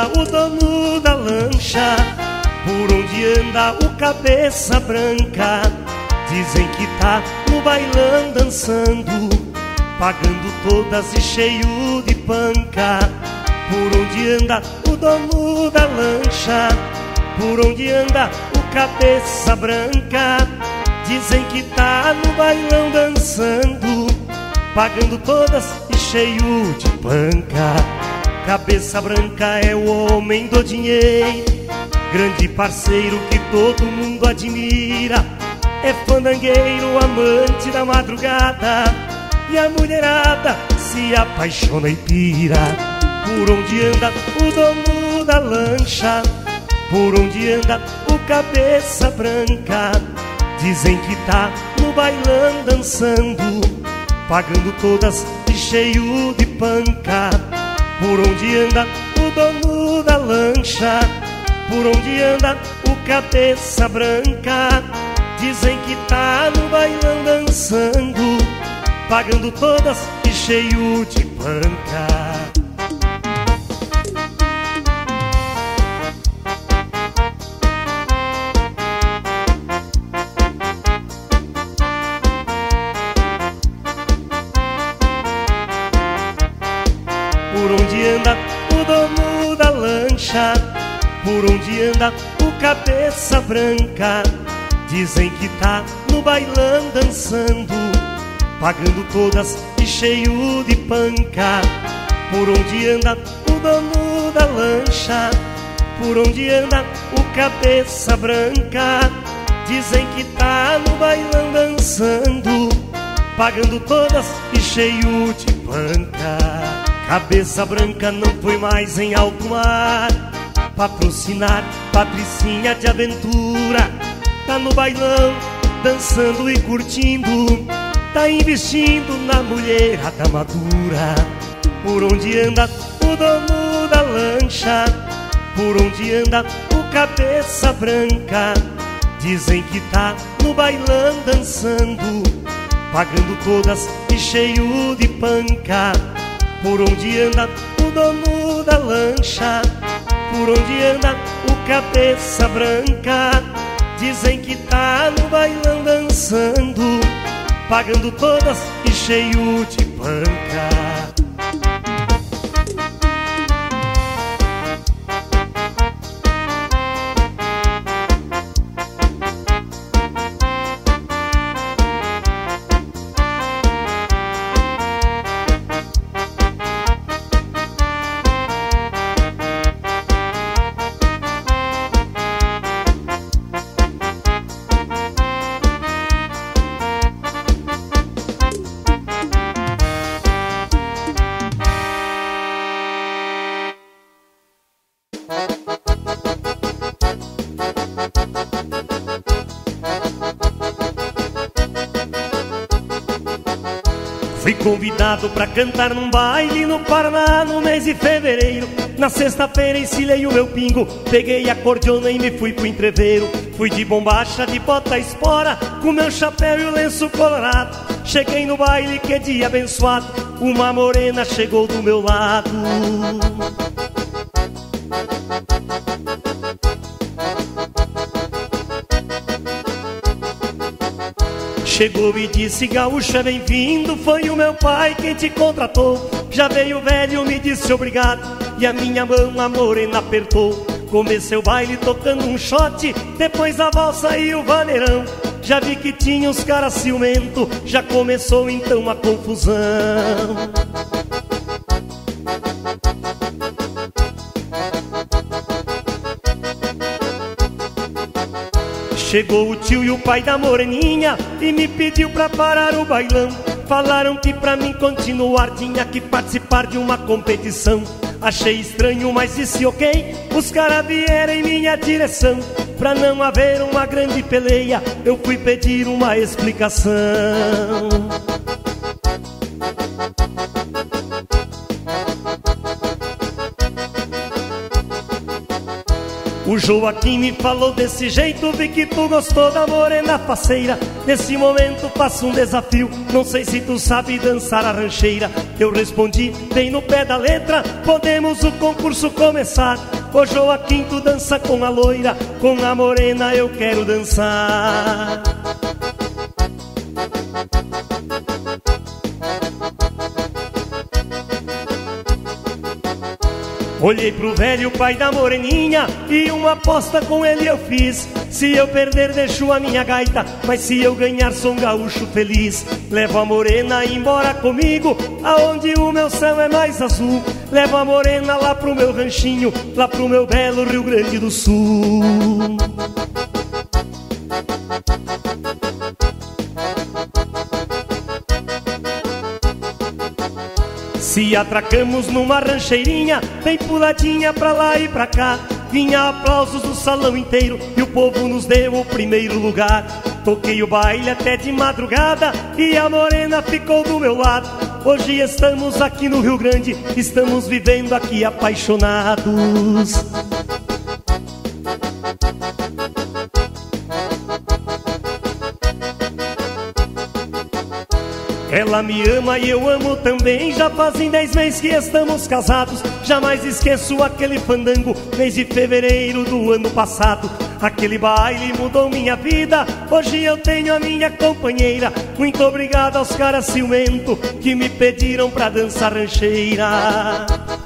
anda o dono da lancha? Por onde anda o cabeça branca? Dizem que tá no bailão dançando, pagando todas e cheio de panca. Por onde anda o dono da lancha? Por onde anda o cabeça branca? Dizem que tá no bailão dançando, pagando todas e cheio de panca. Cabeça branca é o homem do dinheiro, grande parceiro que todo mundo admira. É fandangueiro, amante da madrugada, e a mulherada se apaixona e pira. Por onde anda o dono da lancha? Por onde anda o cabeça branca? Dizem que tá no bailão dançando, pagando todas e cheio de panca. Por onde anda o dono da lancha? Por onde anda o cabeça branca? Dizem que tá no bailão dançando, pagando todas e cheio de panca. Por onde anda o dono da lancha? Por onde anda o cabeça branca? Dizem que tá no bailão dançando, pagando todas e cheio de panca. Por onde anda o dono da lancha? Por onde anda o cabeça branca? Dizem que tá no bailão dançando, pagando todas e cheio de panca. Cabeça branca não foi mais em alto mar patrocinar Patricinha de aventura. Tá no bailão, dançando e curtindo, tá investindo na mulherada madura. Por onde anda o dono da lancha? Por onde anda o cabeça branca? Dizem que tá no bailão dançando, pagando todas e cheio de panca. Por onde anda o dono da lancha? Por onde anda o cabeça branca? Dizem que tá no bailão dançando, pagando todas e cheio de panca. Fui convidado pra cantar num baile no Paraná no mês de fevereiro. Na sexta-feira encilhei o meu pingo, peguei a cordiona e me fui pro entreveiro. Fui de bombacha, de bota espora, com meu chapéu e o lenço colorado. Cheguei no baile, que dia abençoado, uma morena chegou do meu lado. Chegou e disse: gaúcho é bem-vindo, foi o meu pai quem te contratou. Já veio velho, me disse obrigado, e a minha mão a morena apertou. Comecei o baile tocando um shot, depois a valsa e o vaneirão. Já vi que tinha os caras ciumento, já começou então a confusão. Chegou o tio e o pai da moreninha e me pediu pra parar o bailão. Falaram que pra mim continuar tinha que participar de uma competição. Achei estranho, mas disse ok. Os caras vieram em minha direção. Pra não haver uma grande peleia, eu fui pedir uma explicação. O Joaquim me falou desse jeito, vi que tu gostou da morena faceira. Nesse momento faço um desafio, não sei se tu sabe dançar a rancheira. Eu respondi bem no pé da letra, podemos o concurso começar. O Joaquim tu dança com a loira, com a morena eu quero dançar. Olhei pro velho pai da moreninha e uma aposta com ele eu fiz. Se eu perder deixo a minha gaita, mas se eu ganhar sou um gaúcho feliz. Levo a morena embora comigo, aonde o meu céu é mais azul. Levo a morena lá pro meu ranchinho, lá pro meu belo Rio Grande do Sul. Se atracamos numa rancheirinha, tem puladinha pra lá e pra cá. Vinha aplausos do salão inteiro e o povo nos deu o primeiro lugar. Toquei o baile até de madrugada e a morena ficou do meu lado. Hoje estamos aqui no Rio Grande, estamos vivendo aqui apaixonados. Ela me ama e eu amo também, já fazem 10 meses que estamos casados. Jamais esqueço aquele fandango, mês de fevereiro do ano passado. Aquele baile mudou minha vida, hoje eu tenho a minha companheira. Muito obrigado aos caras ciumento que me pediram pra dançar rancheira.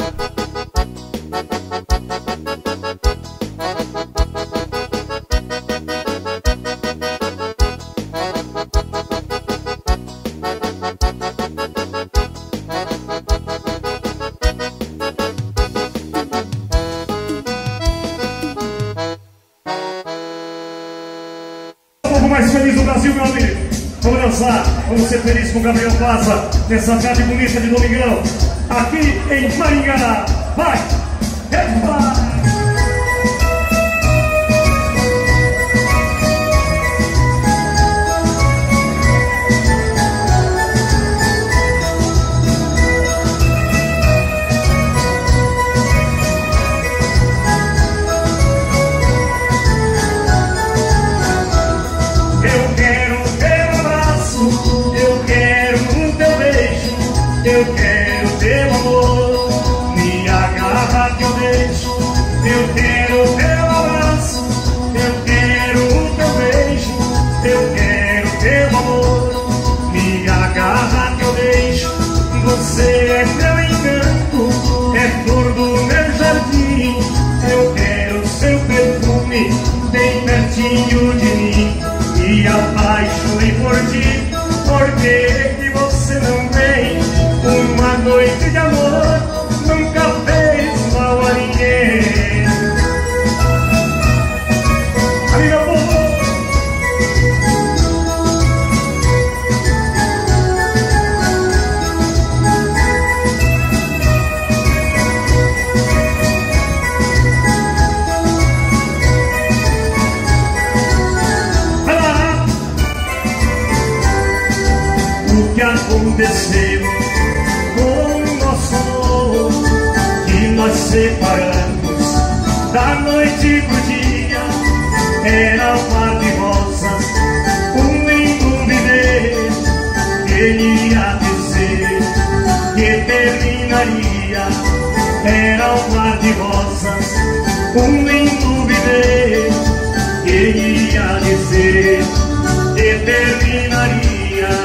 Mais feliz do Brasil, meu amigo. Vamos dançar, vamos ser felizes com o Gabriel Plaza nessa tarde bonita de domingão aqui em Maringá. Vai! Vai! Eu quero teu amor, minha garra que eu deixo. Eu quero teu abraço, eu quero o teu beijo. Eu quero teu amor, minha garra que eu deixo. Você é meu encanto, é flor do meu jardim. Eu quero seu perfume bem pertinho de mim. Me apaixonei por ti, por que você não vem? Uma noite de amor nunca fez mal a ninguém. Ali meu povo. Vai lá. O que aconteceu com o nosso amor, que nós separamos da noite pro dia. Era um mar de rosas, um lindo viver, que ia dizer que terminaria. Era um mar de rosas, um lindo viver, que ia dizer que terminaria.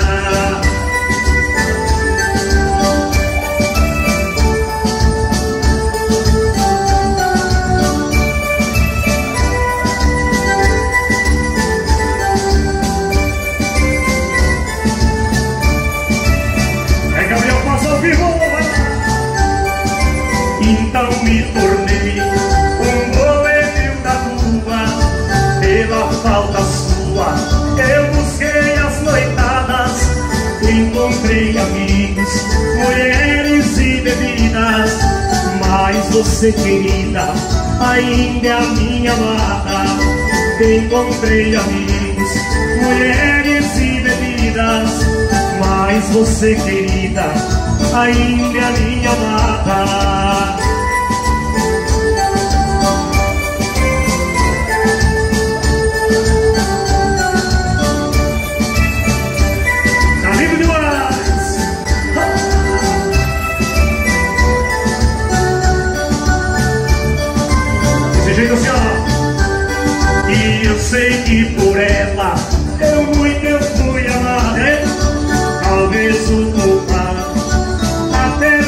Então me tornei um boêmio da rua, pela falta sua eu busquei as noitadas. Encontrei amigos, mulheres e bebidas, mas você, querida, ainda é a minha amada. Encontrei amigos, mulheres e bebidas, mas você, querida, ainda é a minha amada.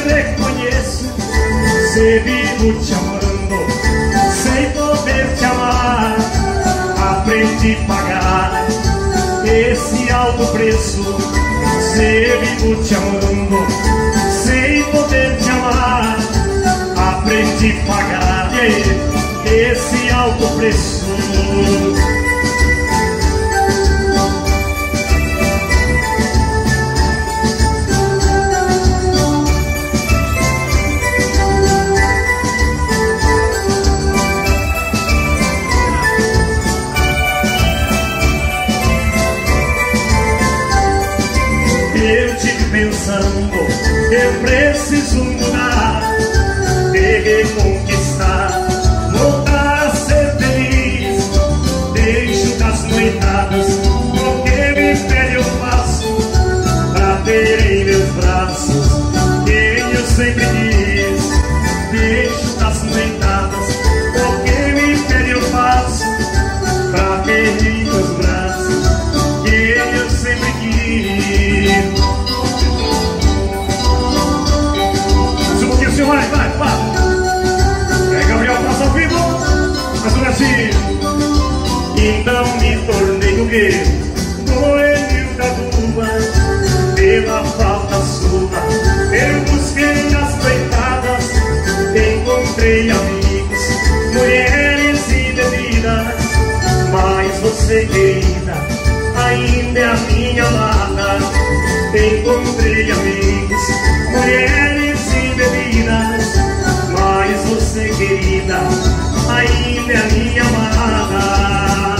reconheço, se vivo te amando, sem poder te amar. Aprendi a pagar esse alto preço, se vivo te amando, sem poder te amar. Aprendi a pagar esse alto preço. Eu tive pensando, eu preciso mudar, me reconquistar, voltar a ser feliz. Deixo das noitadas, o que me pede eu faço, pra ter em meus braços quem eu sempre quis. Deixo das noitadas, o que me pede eu faço, pra ter em meus braços quem eu sempre quis. Vai, é Gabriel Passa ao vivo, mas não é assim. Então me tornei o quê? Boêmio da rua, pela falta sua. Eu busquei nas coitadas, encontrei amigos, mulheres e bebidas. Mas você, querida, ainda é a minha amada. Encontrei amigos, mulheres e bebidas, mas você, querida, ainda é a minha amada.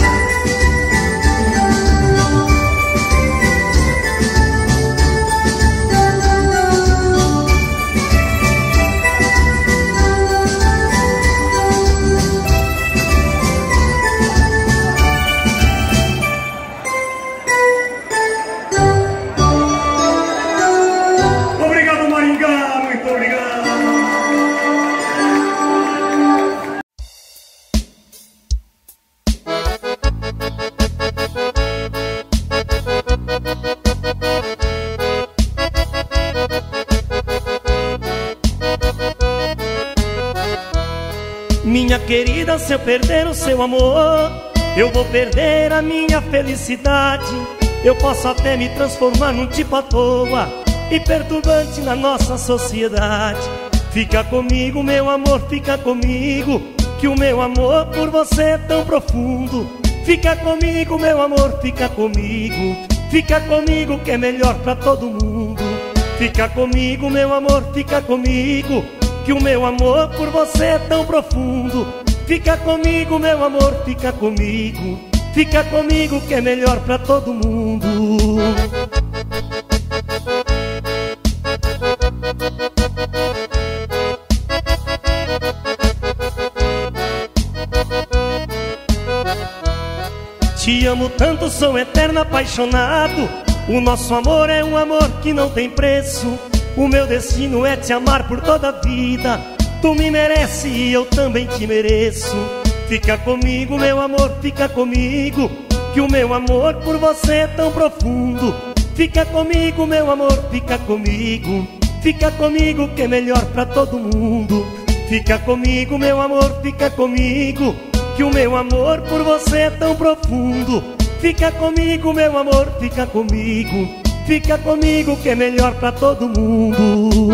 Obrigado, Maringá, muito obrigado. Minha querida, se eu perder o seu amor, eu vou perder a minha felicidade. Eu posso até me transformar num tipo à toa e perturbante na nossa sociedade. Fica comigo, meu amor, fica comigo, que o meu amor por você é tão profundo. Fica comigo, meu amor, fica comigo, fica comigo que é melhor pra todo mundo. Fica comigo, meu amor, fica comigo, que o meu amor por você é tão profundo. Fica comigo, meu amor, fica comigo, fica comigo que é melhor pra todo mundo. Te amo tanto, sou eterno apaixonado. O nosso amor é um amor que não tem preço. O meu destino é te amar por toda a vida. Tu me merece e eu também te mereço. Fica comigo, meu amor, fica comigo, que o meu amor por você é tão profundo. Fica comigo, meu amor, fica comigo, fica comigo que é melhor pra todo mundo. Fica comigo, meu amor, fica comigo, que o meu amor por você é tão profundo. Fica comigo, meu amor, fica comigo, fica comigo que é melhor pra todo mundo.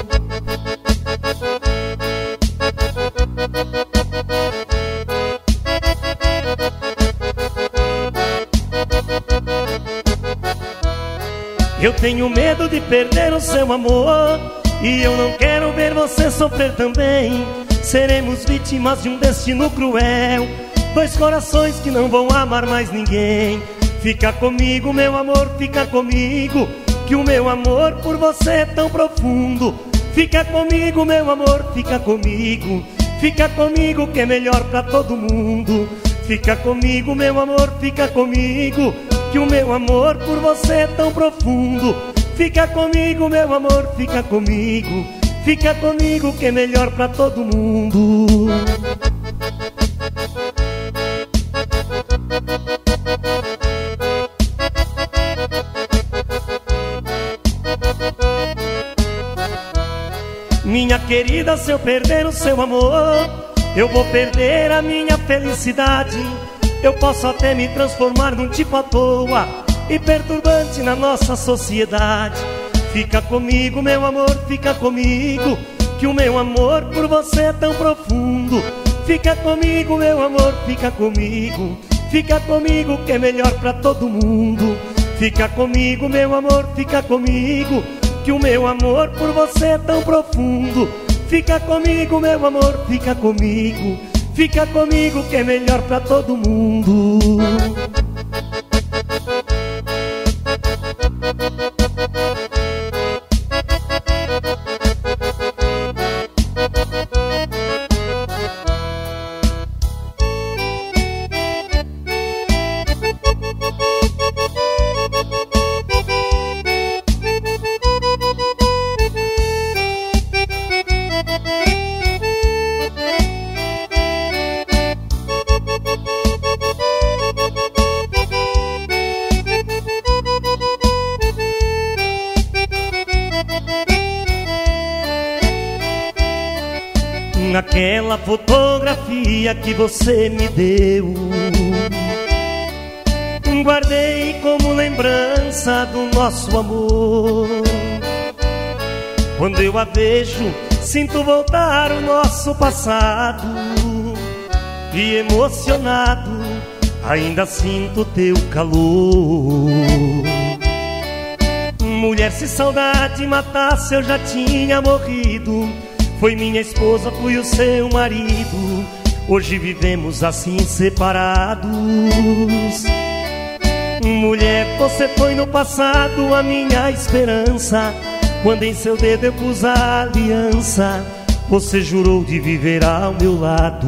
Eu tenho medo de perder o seu amor e eu não quero ver você sofrer também. Seremos vítimas de um destino cruel, dois corações que não vão amar mais ninguém. Fica comigo, meu amor, fica comigo, que o meu amor por você é tão profundo. Fica comigo, meu amor, fica comigo, fica comigo que é melhor pra todo mundo. Fica comigo, meu amor, fica comigo, que o meu amor por você é tão profundo. Fica comigo, meu amor, fica comigo, fica comigo que é melhor pra todo mundo. Minha querida, se eu perder o seu amor, eu vou perder a minha felicidade. Eu posso até me transformar num tipo à toa e perturbante na nossa sociedade. Fica comigo, meu amor, fica comigo, que o meu amor por você é tão profundo. Fica comigo, meu amor, fica comigo, fica comigo que é melhor pra todo mundo. Fica comigo, meu amor, fica comigo, que o meu amor por você é tão profundo. Fica comigo, meu amor, fica comigo, fica comigo que é melhor pra todo mundo. Aquela fotografia que você me deu, guardei como lembrança do nosso amor. Quando eu a vejo, sinto voltar o nosso passado, e emocionado, ainda sinto teu calor. Mulher, se saudade matasse, eu já tinha morrido. Foi minha esposa, fui o seu marido. Hoje vivemos assim separados. Mulher, você foi no passado a minha esperança. Quando em seu dedo eu pus a aliança, você jurou de viver ao meu lado.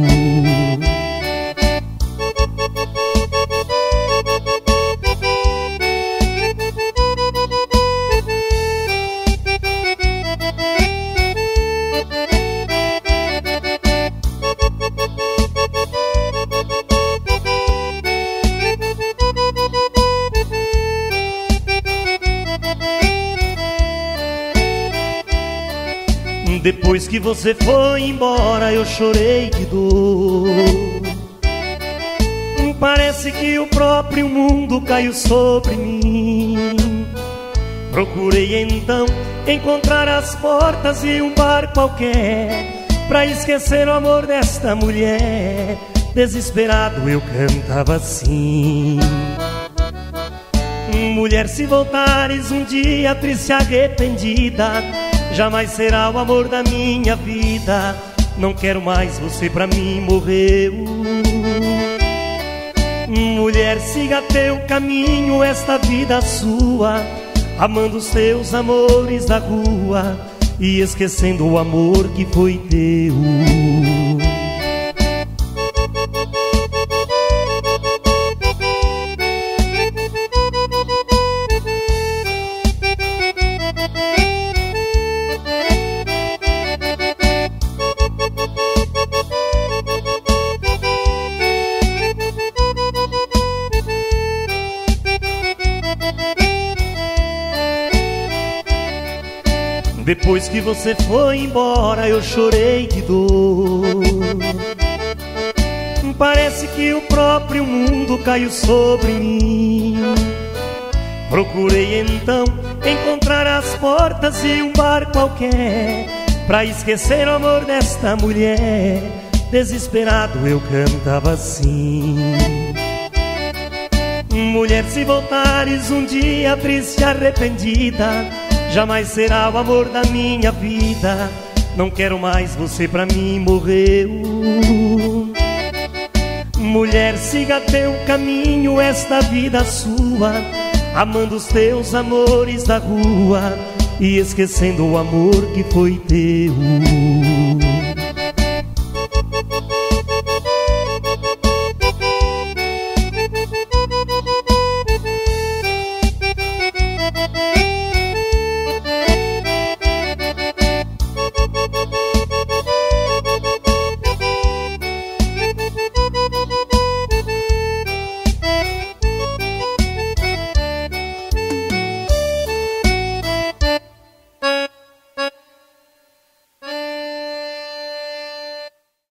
Depois que você foi embora, eu chorei de dor. Parece que o próprio mundo caiu sobre mim. Procurei então encontrar as portas de um bar qualquer pra esquecer o amor desta mulher. Desesperado eu cantava assim: mulher, se voltares um dia triste, arrependida, jamais será o amor da minha vida. Não quero mais você pra mim, morreu. Mulher, siga teu caminho, esta vida sua, amando os teus amores da rua e esquecendo o amor que foi teu. Depois que você foi embora, eu chorei de dor. Parece que o próprio mundo caiu sobre mim. Procurei então encontrar as portas de um bar qualquer pra esquecer o amor desta mulher. Desesperado eu cantava assim: mulher, se voltares um dia triste, arrependida, jamais será o amor da minha vida. Não quero mais você pra mim, morreu. Mulher, siga teu caminho, esta vida sua, amando os teus amores da rua e esquecendo o amor que foi teu.